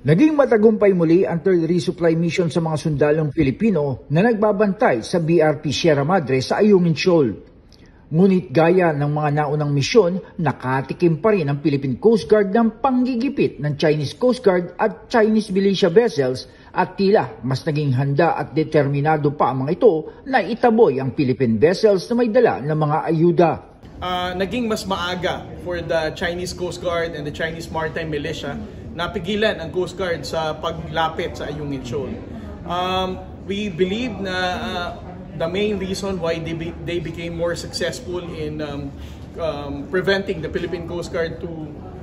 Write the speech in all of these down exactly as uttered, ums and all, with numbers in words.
Naging matagumpay muli ang third resupply mission sa mga sundalong Pilipino na nagbabantay sa B R P Sierra Madre sa Ayungin Shoal. Ngunit gaya ng mga naunang misyon, nakatikim pa rin ang Philippine Coast Guard ng panggigipit ng Chinese Coast Guard at Chinese militia vessels at tila mas naging handa at determinado pa ang mga ito na itaboy ang Philippine vessels na may dala ng mga ayuda. Uh, naging mas maaga for the Chinese Coast Guard and the Chinese Maritime Militia napigilan ang Coast Guard sa paglapit sa Ayungin Shoal. Um, we believe na uh, the main reason why they, be, they became more successful in um, um, preventing the Philippine Coast Guard to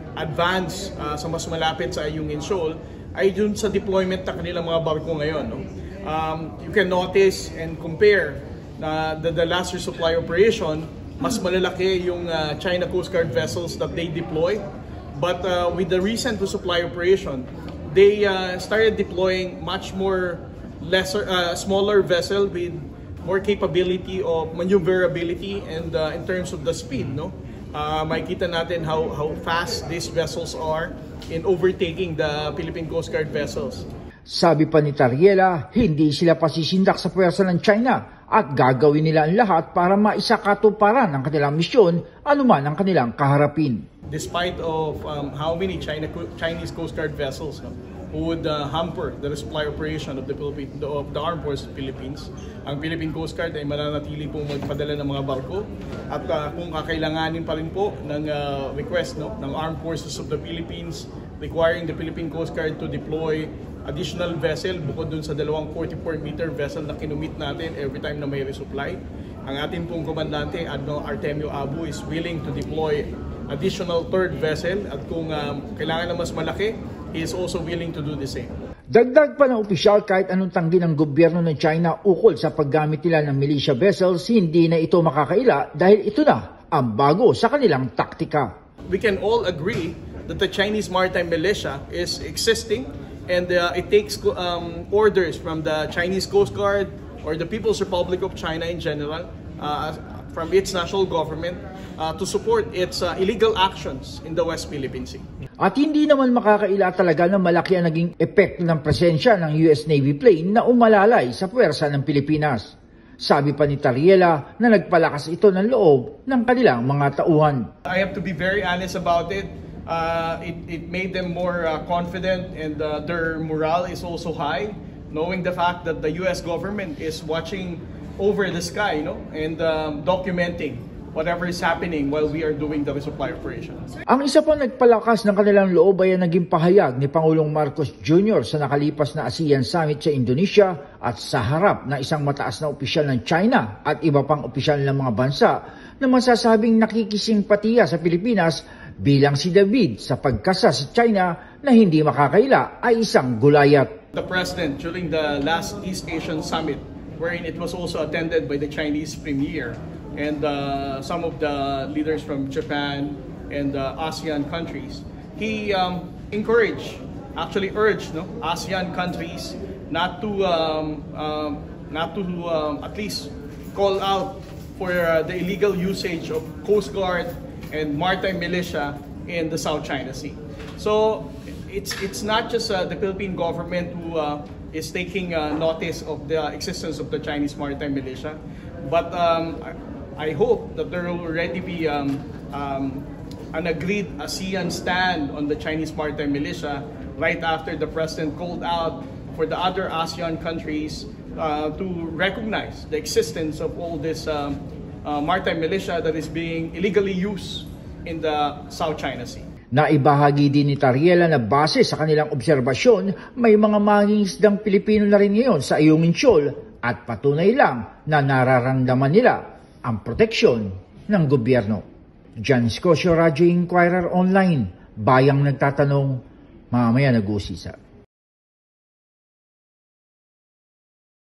advance uh, sa mas malapit sa Ayungin Shoal ay dun sa deployment ng kanilang mga barko ngayon. No? Um, you can notice and compare na the, the last resupply operation, mas malalaki yung uh, China Coast Guard vessels that they deploy. But uh, with the recent resupply operation, they uh, started deploying much more lesser, uh, smaller vessel with more capability of maneuverability and uh, in terms of the speed, no? Uh, makikita natin how how fast these vessels are in overtaking the Philippine Coast Guard vessels. Sabi pa ni Tariela, hindi sila pasisindak sa puwersa ng China at gagawin nila ang lahat para maisakatuparan ang kanilang misyon anuman ang kanilang kaharapin. Despite of um, how many China, Chinese Coast Guard vessels no, would uh, hamper the resupply operation of the, Philippine, of the Armed Forces of the Philippines, ang Philippine Coast Guard ay mananatili pong magpadala ng mga barko at uh, kung kakailanganin pa rin po ng uh, request no, ng Armed Forces of the Philippines requiring the Philippine Coast Guard to deploy additional vessel bukod dun sa dalawang forty-four meter vessel na kinumit natin every time na may resupply. Ang ating pong komandante, Admiral Artemio Abu, is willing to deploy additional third vessel at kung um, kailangan na mas malaki, he is also willing to do the same. Dagdag pa ng opisyal, kahit anong tanggi ng gobyerno ng China ukol sa paggamit nila ng militia vessels, hindi na ito makakaila dahil ito na ang bago sa kanilang taktika. We can all agree that the Chinese Maritime Militia is existing and uh, it takes um, orders from the Chinese Coast Guard or the People's Republic of China in general, uh, from its national government, uh, to support its uh, illegal actions in the West Philippine Sea. At hindi naman makakaila talaga na malaki ang naging epekto ng presensya ng U S Navy plane na umalalay sa puwersa ng Pilipinas. Sabi pa ni Tariela na nagpalakas ito ng loob ng kanilang mga tauhan. I have to be very honest about it. Uh, it, it made them more uh, confident and uh, their morale is also high, knowing the fact that the U S government is watching over the sky, you know, and um, documenting whatever is happening while we are doing the resupply operations. Ang isa pa nagpalakas ng kanilang loob ay naging pahayag ni Pangulong Marcos Junior sa nakalipas na ASEAN Summit sa Indonesia at sa harap na isang mataas na opisyal ng China at iba pang opisyal ng mga bansa na masasabing nakikisimpatiya sa Pilipinas bilang si David sa pagkasa sa China na hindi makakaila ay isang gulayat. The President during the last East Asian Summit, wherein it was also attended by the Chinese Premier and uh, some of the leaders from Japan and uh, ASEAN countries, he um, encouraged, actually urged, no, ASEAN countries not to, um, um, not to um, at least call out for uh, the illegal usage of Coast Guard and maritime militia in the South China Sea. So it's it's not just uh, the Philippine government who uh, is taking uh, notice of the existence of the Chinese maritime militia, but um, I hope that there will already be um, um, an agreed ASEAN stand on the Chinese maritime militia right after the President called out for the other ASEAN countries uh, to recognize the existence of all this um, Uh, maritime militia that is being illegally used in the South China Sea. Naibahagi din ni Tariela na base sa kanilang obserbasyon, may mga mangingisdang Pilipino na rin ngayon sa Ayungin Shoal at patunay lang na nararamdaman nila ang proteksyon ng gobyerno. John Scotia, Radyo Inquirer Online, bayang nagtatanong, mamaya nag-uusisa.